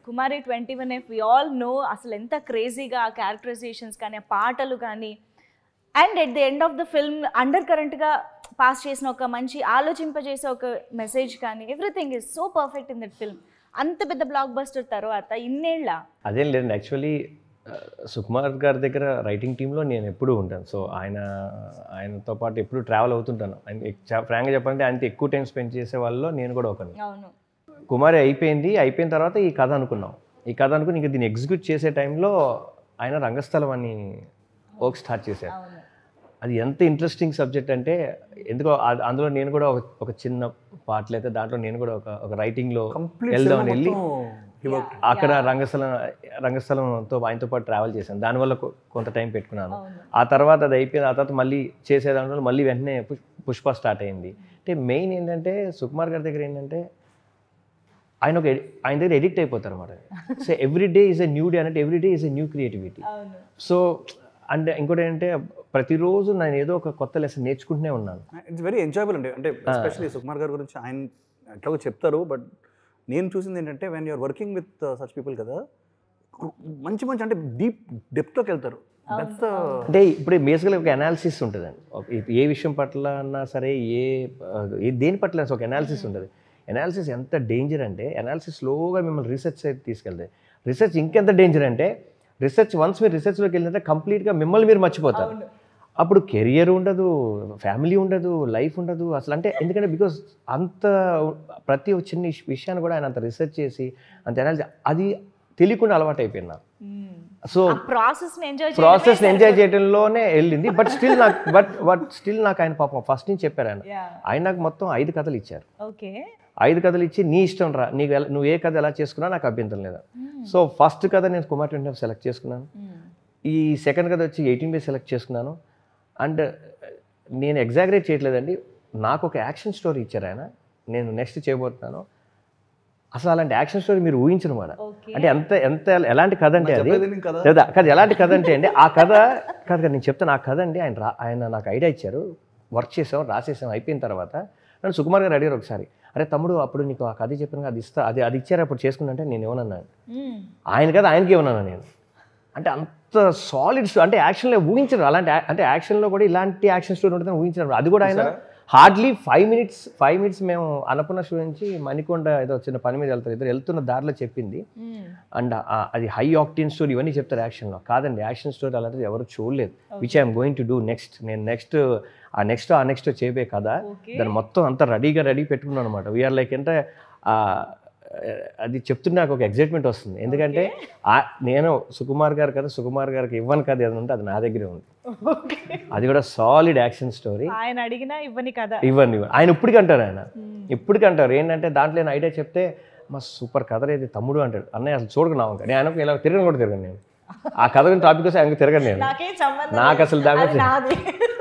Kumari 21F we all know అసలు ఎంత క్రేజీగా ఆ క్యారెక్టరైజేషన్స్ కానీ ఆ పాటలు కానీ and at the end of the film under కరెంట్గా పాస్ చేసిన ఒక మంచి ఆలోచింపజేసే ఒక మెసేజ్ కానీ everything is so perfect in that film. అంత పెద్ద బ్లాక్ బస్టర్ తర్వాత ఇన్నేళ్ళ అదేం లేదండి. యాక్చువల్లీ సుకుమార్ గారి దగ్గర రైటింగ్ టీంలో నేను ఎప్పుడూ ఉంటాను. సో ఆయనతో పాటు ఎప్పుడు ట్రావెల్ అవుతుంటాను. ఫ్రాంక్గా చెప్పాలంటే ఆయనతో ఎక్కువ టైం స్పెండ్ చేసే వాళ్ళలో నేను కూడా ఒకని. అవును. కుమారి అయిపోయిన తర్వాత ఈ కథ అనుకున్నాం. ఈ కథ అనుకుని ఇంకా దీన్ని ఎగ్జిక్యూట్ చేసే టైంలో ఆయన రంగస్థలం అని వర్క్ స్టార్ట్ చేశారు. అది ఎంత ఇంట్రెస్టింగ్ సబ్జెక్ట్ అంటే ఎందుకో అందులో నేను కూడా ఒక చిన్న పాటలు అయితే దాంట్లో నేను కూడా ఒక రైటింగ్లో వెళ్దామని వెళ్ళి అక్కడ రంగస్థలంతో ఆయనతో పాటు ట్రావెల్ చేశాను. దానివల్ల కొంత టైం పెట్టుకున్నాను. ఆ తర్వాత అది అయిపోయింది. ఆ తర్వాత మళ్ళీ చేసేదాంట్లో మళ్ళీ వెంటనే పుష్ప స్టార్ట్ అయింది. అంటే మెయిన్ ఏంటంటే సుకుమార్ గారి దగ్గర ఏంటంటే ఆయన దగ్గర ఎడిక్ట్ అయిపోతారు అన్నమాట. So every day is a new day అన్నట్టు every day is a new creativity. So అంటే ఇంకోటి ఏంటంటే ప్రతిరోజు నేను ఏదో ఒక కొత్త లెసన్ నేర్చుకుంటూనే ఉన్నాను. ఇట్స్ వెరీ ఎంజాయబుల్ అండి. అంటే ఎస్పెషల్లీ సుకుమార్ గారి గురించి ఆయన ఎట్లాగో చెప్తారు, బట్ నేను చూసింది ఏంటంటే when you're working with such people కదా, మంచి అంటే డెప్త్లోకి వెళ్తారు. అంటే ఇప్పుడు బేసికల్గా ఒక అనాలిసిస్ ఉంటుందండి. ఏ విషయం పట్ల అన్నా సరే దేని పట్ల ఒక అనాలిసిస్ ఉంటుంది. అనాలిసిస్ ఎంత డేంజర్ అంటే అనాలిసిస్ స్లోగా మిమ్మల్ని రీసెర్చ్ అయితే తీసుకెళ్తాయి. రీసెర్చ్ ఇంకెంత డేంజర్ అంటే వన్స్ మీరు రీసెర్చ్లోకి వెళ్ళినంటే కంప్లీట్గా మిమ్మల్ని మీరు మర్చిపోతారు. అప్పుడు కెరియర్ ఉండదు, ఫ్యామిలీ ఉండదు, లైఫ్ ఉండదు అసలు. అంటే ఎందుకంటే బికాస్ అంత ప్రతి చిన్న విషయాన్ని కూడా ఆయన అంత రీసెర్చ్ చేసి అంత అనాలిసిస్ అది తెలియకుండా అలవాటు అయిపోయింది నాకు. సో ప్రాసెస్ని ఎంజాయ్ చేయడంలోనే వెళ్ళింది. బట్ స్టిల్ నాకు ఆయన పాపం ఫస్ట్ నుంచి చెప్పారు. ఆయన నాకు మొత్తం 5 కథలు ఇచ్చారు. 5 కథలు ఇచ్చి నీ ఇష్టం రా, నువ్వు ఏ కథ ఎలా చేసుకున్నా నాకు అభ్యంతరం లేదా. సో ఫస్ట్ కథ నేను కుమార్ 25 సెలెక్ట్ చేసుకున్నాను. ఈ సెకండ్ కథ వచ్చి 18 సెలెక్ట్ చేసుకున్నాను. అండ్ నేను ఎగ్జాగరేట్ చేయట్లేదండి, నాకు ఒక యాక్షన్ స్టోరీ ఇచ్చారు ఆయన. నేను నెక్స్ట్ చేయబోతున్నాను. అసలు అలాంటి యాక్షన్ స్టోరీ మీరు ఊహించరు మాట. అంటే ఎలాంటి కథ అంటే అది లేదా కాదు, ఎలాంటి కథ అంటే అండి ఆ కథ కాదు నేను చెప్తాను. ఆ కథ అండి ఆయన నాకు ఐడియా ఇచ్చారు, వర్క్ చేసాం, రాసేసాం. అయిపోయిన తర్వాత నన్ను సుకుమార్ గారు అడిగారు ఒకసారి, అరే తమ్ముడు అప్పుడు నీకు ఆ కథ చెప్పాను అది ఇస్తా, అది ఇచ్చారు అప్పుడు చేసుకున్నంటే నేను ఏమన్నాను, ఆయన కదా ఆయనకి ఏమన్నాను నేను. అంటే అంత సాలిడ్ అంటే యాక్షన్లో ఊహించరు. అలాంటి అంటే యాక్షన్లో కూడా ఇలాంటి యాక్షన్ స్టోరీ ఉంటుందని ఊహించినప్పుడు అది కూడా ఆయన హార్డ్లీ 5 మినిట్స్ మేము అన్నపూర్ణ షో నుంచి మణికొండ ఏదో చిన్న పని మీద వెళ్తున్న దారిలో చెప్పింది. అండ్ అది హై ఆక్టేన్ స్టోరీ ఇవన్నీ చెప్తారు యాక్షన్లో. కాదండి, యాక్షన్ స్టోరీ అలాంటిది ఎవరు చూడలేదు. Which I'm going to do next. నేను నెక్స్ట్ చేయబోయే కదా దాన్ని మొత్తం అంతా రెడీ పెట్టుకున్నాను అనమాట. వీఆర్ లైక్ అంటే అది చెప్తుంటే నాకు ఒక ఎగ్జైట్మెంట్ వస్తుంది. ఎందుకంటే నేను సుకుమార్ గారికి ఇవ్వను కదా ఏదైనా ఉంటే అది నా దగ్గరే ఉంది. అది కూడా సాలిడ్ యాక్షన్ స్టోరీ. ఆయన అడిగినా ఇవ్వని ఆయన ఇప్పటికి అంటారు ఏంటంటే దాంట్లో నేను ఐడియా చెప్తే మా సూపర్ కథ ఏది తమ్ముడు అంటాడు. అన్నయ్య అసలు చూడకున్నావు నేను ఆయనకు ఇలా తిరగను నేను. ఆ కథ టాపిక్ వస్తే ఆయనకు తిరగను నేను. నాకు అసలు దాని